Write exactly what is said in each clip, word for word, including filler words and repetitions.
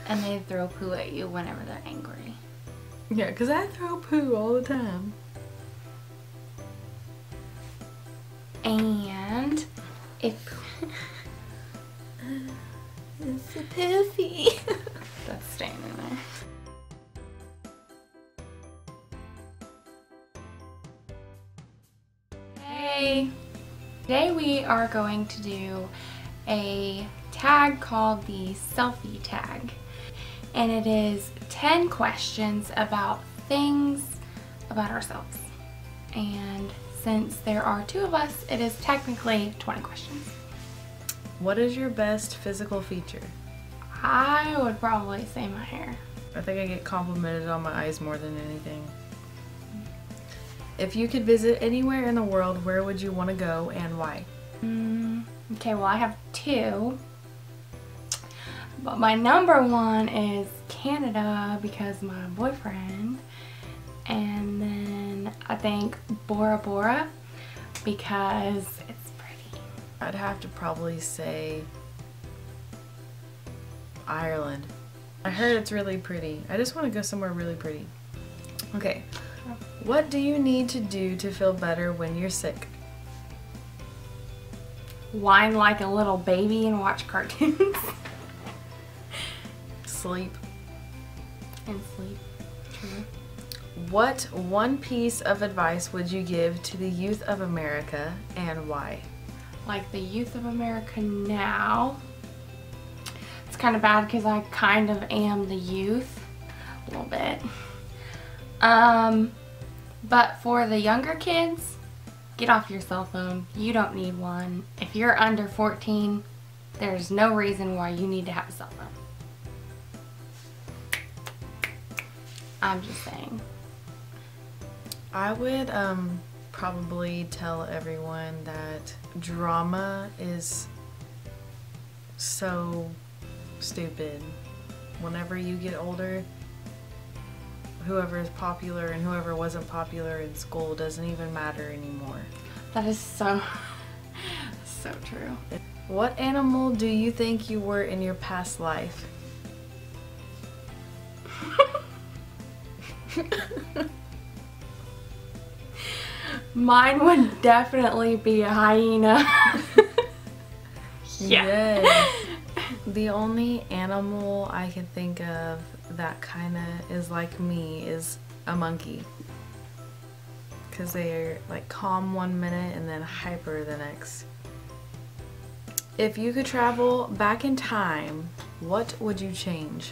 And they throw poo at you whenever they're angry. Yeah, because I throw poo all the time. And if... It's a poofy. That's staying in there. Hey! Today we are going to do a tag called the Selfie Tag. And it is ten questions about things about ourselves. And since there are two of us, it is technically twenty questions. What is your best physical feature? I would probably say my hair. I think I get complimented on my eyes more than anything. If you could visit anywhere in the world, where would you want to go and why? Mm, okay, well I have two. But my number one is Canada because my boyfriend. And then I think Bora Bora because it's pretty. I'd have to probably say Ireland. I heard it's really pretty. I just want to go somewhere really pretty. Okay. What do you need to do to feel better when you're sick? Whine like a little baby and watch cartoons. Sleep. And sleep. True. What one piece of advice would you give to the youth of America and why? Like the youth of America now. It's kind of bad because I kind of am the youth. A little bit. Um, but for the younger kids, get off your cell phone. You don't need one. If you're under fourteen, there's no reason why you need to have a cell phone. I'm just saying. I would um, probably tell everyone that drama is so stupid. Whenever you get older, whoever is popular and whoever wasn't popular in school doesn't even matter anymore. That is so, so true. What animal do you think you were in your past life? Mine would definitely be a hyena. Yeah. Yes. The only animal I can think of that kind of is like me is a monkey. Because they're like calm one minute and then hyper the next. If you could travel back in time, what would you change?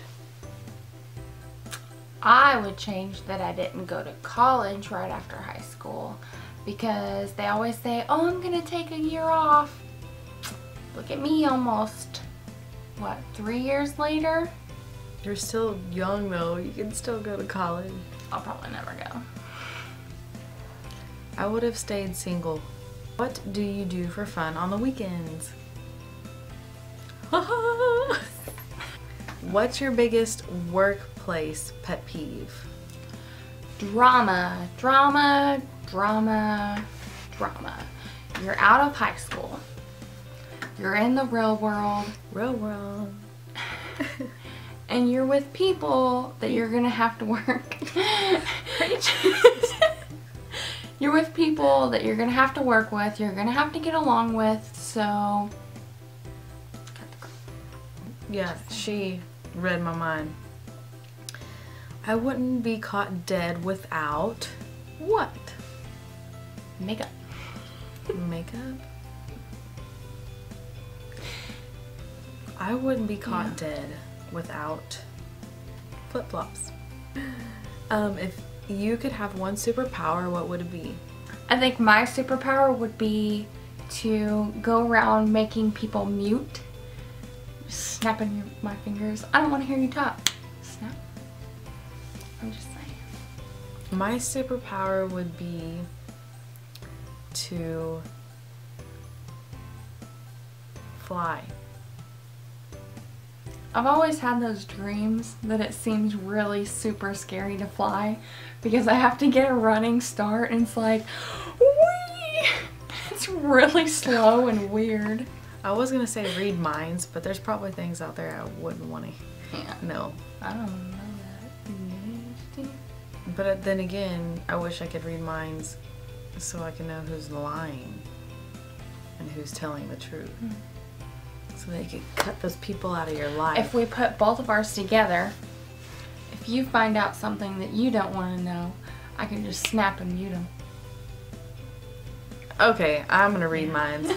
I would change that I didn't go to college right after high school because they always say, oh, I'm gonna take a year off. Look at me, almost, what, three years later? You're still young though, you can still go to college. I'll probably never go. I would have stayed single. What do you do for fun on the weekends? What's your biggest workplace pet peeve? Drama, drama, drama, drama. You're out of high school. You're in the real world. Real world. And you're with people that you're gonna have to work. You're with people that you're gonna have to work with, you're gonna have to get along with, so... Yeah, she read my mind. I wouldn't be caught dead without what? Makeup. Makeup? I wouldn't be caught yeah. dead without flip-flops. Um, if you could have one superpower, what would it be? I think my superpower would be to go around making people mute. Snapping your, my fingers. I don't want to hear you talk. Snap. I'm just saying. My superpower would be to fly. I've always had those dreams that it seems really super scary to fly because I have to get a running start and it's like, whee! It's really slow and weird. I was gonna say read minds, but there's probably things out there I wouldn't want to Yeah. know. I don't know that. But then again, I wish I could read minds so I can know who's lying and who's telling the truth. Mm. So they could cut those people out of your life. If we put both of ours together, if you find out something that you don't want to know, I can just snap and mute them. Okay, I'm gonna read minds.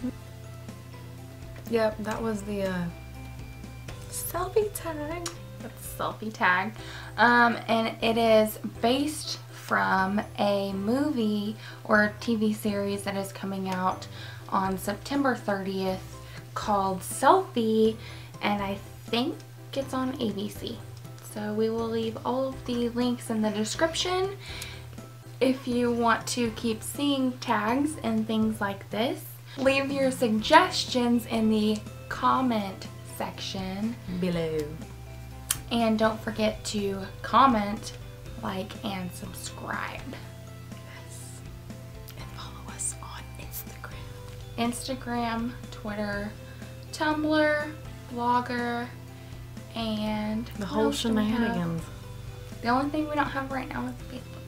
Yep, that was the uh, selfie tag. That's Selfie Tag. Um, and it is based from a movie or a T V series that is coming out on September thirtieth called Selfie, and I think it's on A B C. So we will leave all of the links in the description. If you want to keep seeing tags and things like this, leave your suggestions in the comment section below. And don't forget to comment, like, and subscribe. Yes. And follow us on Instagram. Instagram, Twitter, Tumblr, Blogger, and the whole shenanigans. The only thing we don't have right now is Facebook.